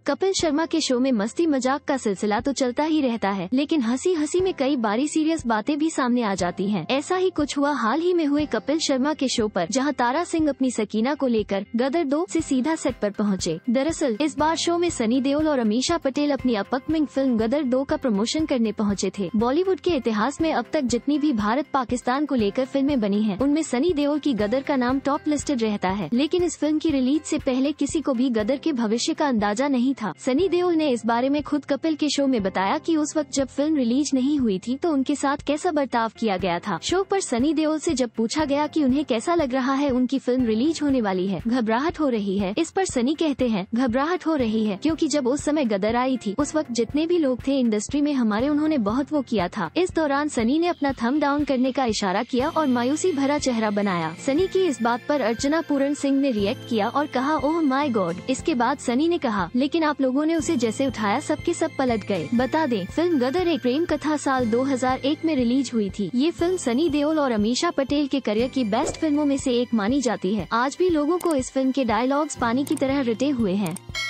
कपिल शर्मा के शो में मस्ती मजाक का सिलसिला तो चलता ही रहता है, लेकिन हंसी हंसी में कई बारी सीरियस बातें भी सामने आ जाती हैं। ऐसा ही कुछ हुआ हाल ही में हुए कपिल शर्मा के शो पर, जहां तारा सिंह अपनी सकीना को लेकर गदर 2 से सीधा सेट पर पहुंचे। दरअसल इस बार शो में सनी देओल और अमीषा पटेल अपनी अपकमिंग फिल्म गदर 2 का प्रमोशन करने पहुंचे थे। बॉलीवुड के इतिहास में अब तक जितनी भी भारत पाकिस्तान को लेकर फिल्में बनी हैं, उनमें सनी देओल की गदर का नाम टॉप लिस्टेड रहता है। लेकिन इस फिल्म की रिलीज से पहले किसी को भी गदर के भविष्य का अंदाजा नहीं था। सनी देओल ने इस बारे में खुद कपिल के शो में बताया कि उस वक्त जब फिल्म रिलीज नहीं हुई थी तो उनके साथ कैसा बर्ताव किया गया था। शो पर सनी देओल से जब पूछा गया कि उन्हें कैसा लग रहा है, उनकी फिल्म रिलीज होने वाली है, घबराहट हो रही है, इस पर सनी कहते हैं घबराहट हो रही है क्योंकि जब उस समय गदर आई थी उस वक्त जितने भी लोग थे इंडस्ट्री में हमारे, उन्होंने बहुत वो किया था। इस दौरान सनी ने अपना थंब डाउन करने का इशारा किया और मायूसी भरा चेहरा बनाया। सनी की इस बात पर अर्चना पूरन सिंह ने रिएक्ट किया और कहा, ओह माय गॉड। इसके बाद सनी ने कहा, लेकिन आप लोगों ने उसे जैसे उठाया सबके सब पलट गए। बता दें, फिल्म गदर एक प्रेम कथा साल 2001 में रिलीज हुई थी। ये फिल्म सनी देओल और अमीषा पटेल के करियर की बेस्ट फिल्मों में से एक मानी जाती है। आज भी लोगों को इस फिल्म के डायलॉग्स पानी की तरह रटे हुए हैं।